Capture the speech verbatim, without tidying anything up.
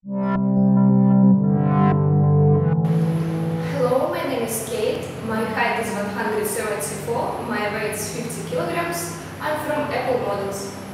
Hello, my name is Kate. My height is one hundred seventy-four, my weight is fifty kilograms. I'm from Apple Models.